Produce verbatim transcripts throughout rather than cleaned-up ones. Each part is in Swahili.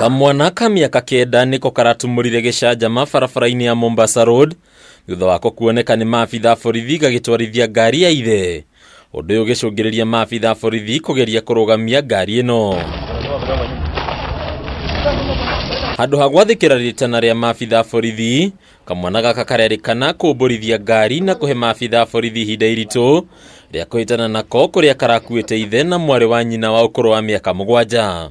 Kamwana ka miaka kenda niko karatumburire gicanjama barabara-ini ya Mombasa Road thutha wako kuoneka ni maabitha borithi gagitwarithia ngaari ya ithe. Undu uyu gicungiriria maabitha borithi kugeria kurugamia ngaari ino. Handu ha gwathikira ritana ria maabitha borithi, kamwana gaka karerikana kumburithia ngaari na kuhe maabitha borithi ihinda iritu ria kuhitana nako kuria karakuite ithe na mwari wa nyina wa ukuru wa miaka mugwanja.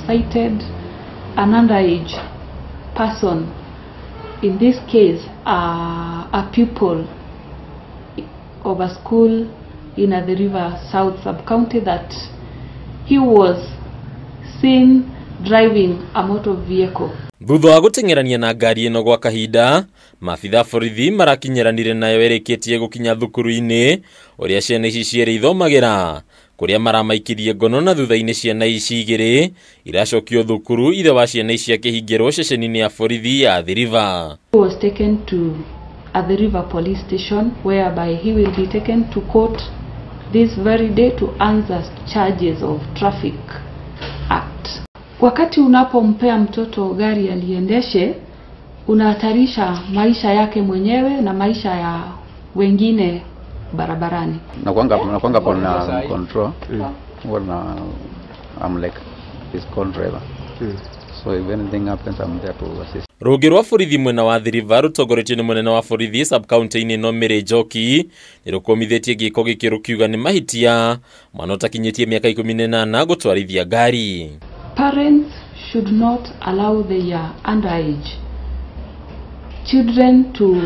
An underage person, in this case uh, a pupil of a school in the River South sub-county, that he was seen driving a motor vehicle. Thutha wa gutengerania na ngaari ino gwa kahinda, maabitha borithi marakinyiranire nayo erikitie gukinya thukuru-ini uria ciana ici ciere ithomagira, kuria maramaikirie ngono na thutha-ini ciana ici igiri iracokio thukuru ithe wa ciana ici akihingirwo ceceni-ini ya borithi ya Ndereba. He was taken to at the River police station, whereby he will be taken to court this very day to answer charges of traffic act. Wakati unapompea mtoto gari aliendeshe, unahatarisha maisha yake mwenyewe na maisha ya wengine barabarani. Na kwanga na kwanga pona control wana I'm like his driver, so if anything happens I'm there to assist. Rugi rwa borithi mwena wa Ndereba rutongoretio ni munene wa borithi sub-county-ini no Mbiiri Njoki nirukomithitie giiko giki rukiuga ni mahitia mwana utakinyitie miaka ikumi na inana gutwarithia ngaari. Parents should not allow their underage children to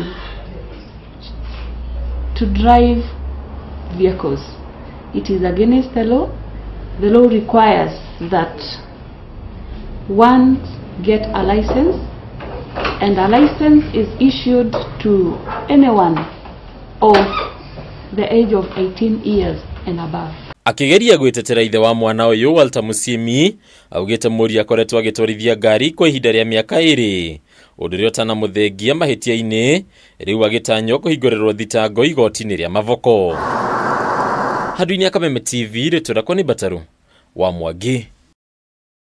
to drive vehicles. It is against the law. The law requires that one get a license, and a license is issued to anyone of the age of eighteen years and above. Akigeria gwitetera ithe wa mwana uyu Walter Musimi augite muri akoretwo agitwarithia ngaari kwa ihinda ria miaka iri, undu rio tana muthengia mahitia-ini riu agitanyo kuhingurerwo thitango igoti-ini ria mavoko. Handu-ini ya Kameme T V ritu rakwa ni Bataru wa Mwangi.